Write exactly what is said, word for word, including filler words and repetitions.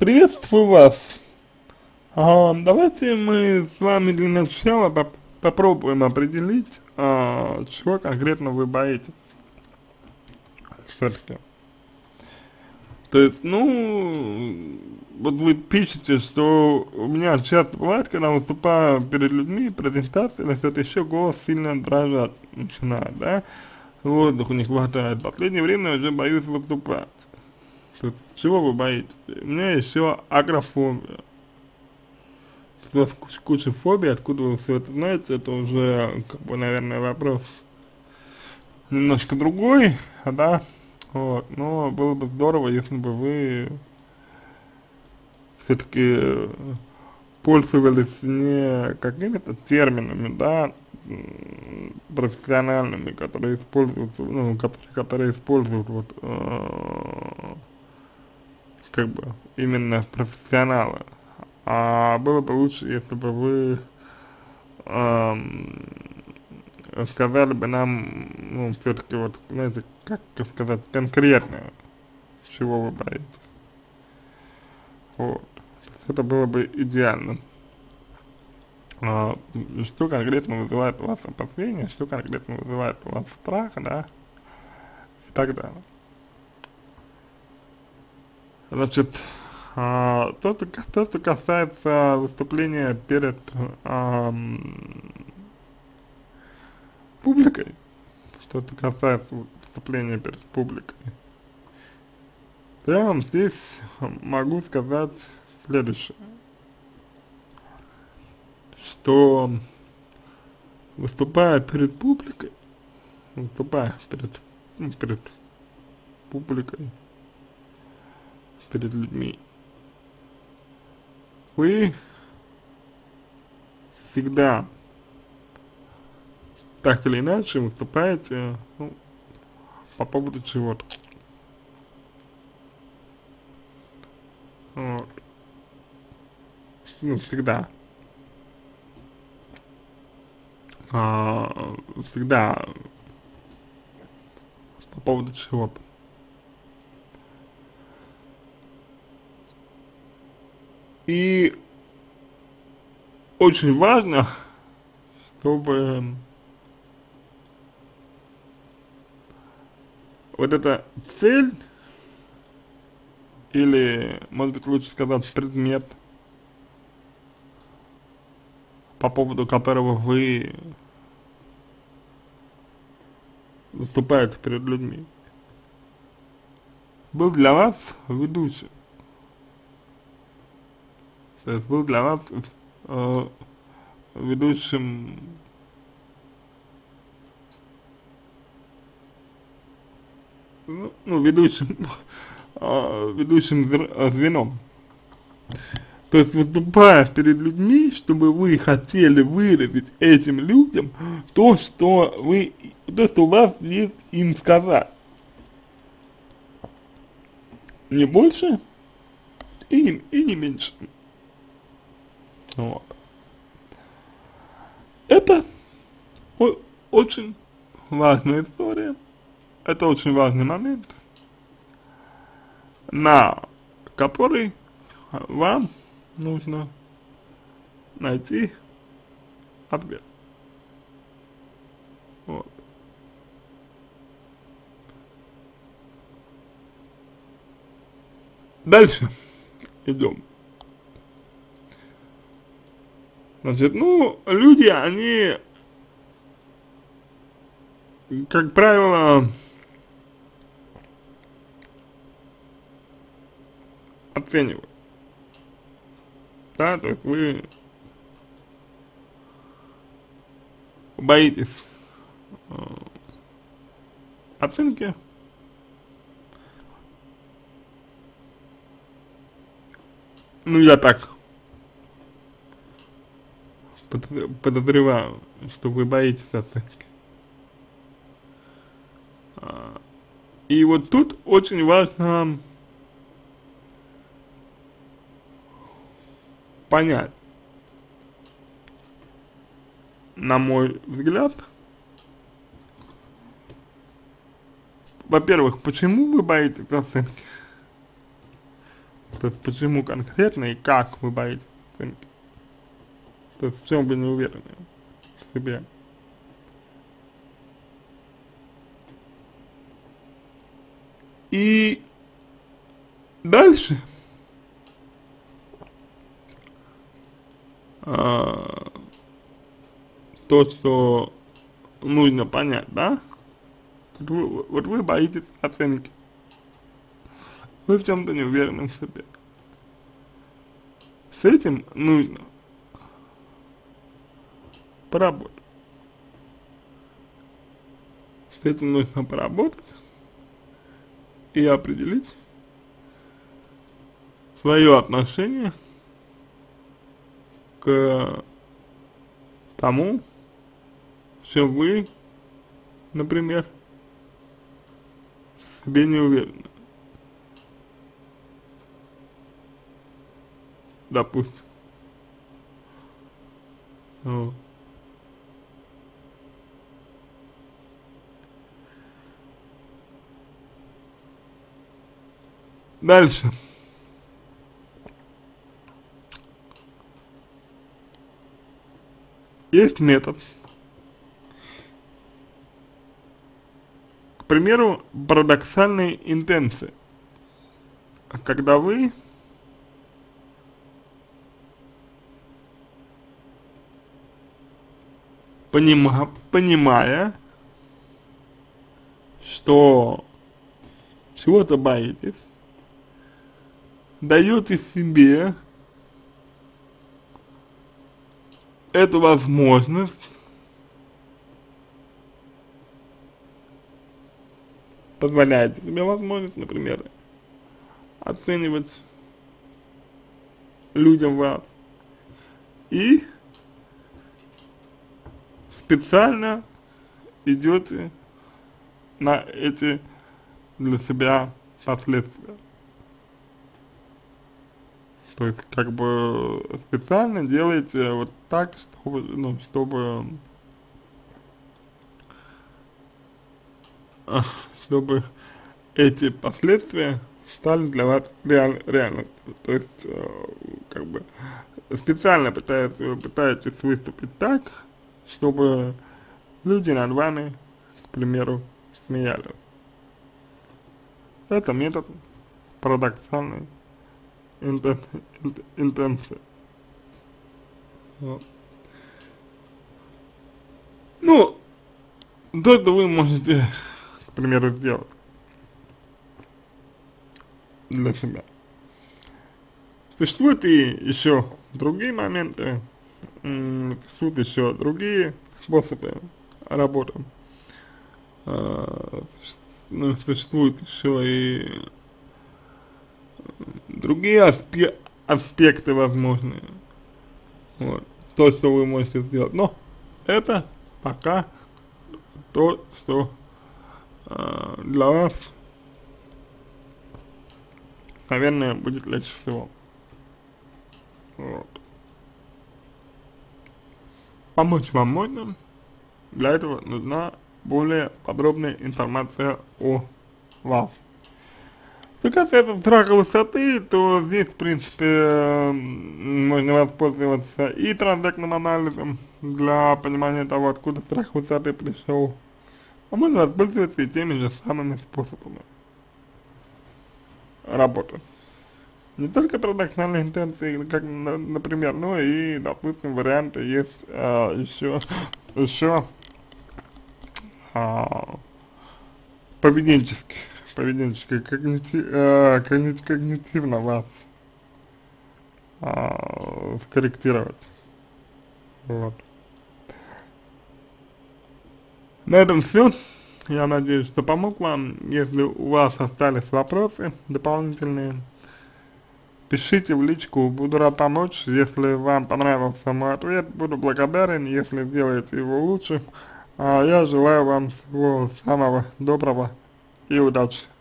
Приветствую вас. А, давайте мы с вами для начала поп попробуем определить, а, чего конкретно вы боитесь все-таки. То есть, ну, вот вы пишете, что у меня часто бывает, когда выступаю перед людьми, презентации или что-то еще, голос сильно дрожать начинает, да, воздуха не хватает. В последнее время я уже боюсь выступать. То есть, чего вы боитесь? У меня еще агрофобия. У вас куча, куча фобий, откуда вы все это знаете, это уже, как бы, наверное, вопрос немножко другой, да, вот, но было бы здорово, если бы вы все-таки пользовались не какими-то терминами, да, м, профессиональными, которые используются, ну, которые, которые используют вот, э, как бы, именно профессионалы. А было бы лучше, если бы вы эм, сказали бы нам, ну, все-таки вот, знаете, как сказать, конкретно, чего вы боитесь. Вот. То есть это было бы идеально. А, что конкретно вызывает у вас опасения, что конкретно вызывает у вас страх, да, и так далее. Значит, а, то, что, то, что касается выступления перед ам, публикой, что касается выступления перед публикой, то я вам здесь могу сказать следующее, что выступая перед публикой, выступая перед, ну, перед публикой, перед людьми, вы всегда так или иначе выступаете, ну, по поводу чего-то. Вот. Ну, всегда. А, всегда по поводу чего-то. И очень важно, чтобы вот эта цель, или, может быть, лучше сказать, предмет, по поводу которого вы выступаете перед людьми, был для вас ведущим. То есть был для вас э, ведущим, ну, ну, ведущим, э, ведущим звеном. То есть выступая перед людьми, чтобы вы хотели выразить этим людям то, что вы, то, что у вас есть им сказать. Не больше и не, и не меньше. Вот. Это о очень важная история, это очень важный момент, на который вам нужно найти ответ. Вот. Дальше идем. Значит, ну, люди, они, как правило, оценивают. Да, то есть вы боитесь э, оценки, ну, я так подозреваю, что вы боитесь оценки. А, и вот тут очень важно понять, на мой взгляд, во-первых, почему вы боитесь оценки? То есть почему конкретно и как вы боитесь оценки? То есть в чем вы не уверены в себе? И дальше а, то, что нужно понять, да? Вот вы, вот вы боитесь оценки, вы в чем-то не уверены в себе. С этим нужно поработать. С этим нужно поработать и определить свое отношение к тому, что вы, например, в себе не уверены. Допустим. Вот. Дальше. Есть метод. К примеру, парадоксальной интенции. Когда вы Понима, понимая, что чего-то боитесь, даете себе эту возможность позволяете себе возможность, например, оценивать людям вас и специально идете на эти для себя последствия. То есть, как бы, специально делаете вот так, чтобы, ну, чтобы, чтобы эти последствия стали для вас реаль, реальностью. То есть, э, как бы, специально пытаетесь, пытаетесь выступить так, чтобы люди над вами, к примеру, смеялись. Это метод парадоксальной интенции. Вот. Ну, то, что вы можете, к примеру, сделать для себя. Существуют и еще другие моменты, существуют еще другие способы работы. Ну, существуют еще и другие аспе аспекты возможные. Вот. То, что вы можете сделать. Но это пока то, что э, для вас, наверное, будет легче всего. Вот. Помочь вам можно. Для этого нужна более подробная информация о вас. Что касается страха высоты, то здесь, в принципе, можно воспользоваться и транзактным анализом для понимания того, откуда страх высоты пришел. А можно воспользоваться и теми же самыми способами работы. Не только парадоксальные интенции, как, например, но и, допустим, варианты есть а, еще, еще а, поведенческие. поведенчески, когнити, э, когнити, когнитивно вас э, скорректировать. Вот. На этом все. Я надеюсь, что помог вам. Если у вас остались вопросы дополнительные, пишите в личку, буду рад помочь. Если вам понравился мой ответ, буду благодарен, если сделаете его лучше. А я желаю вам всего самого доброго и удачи.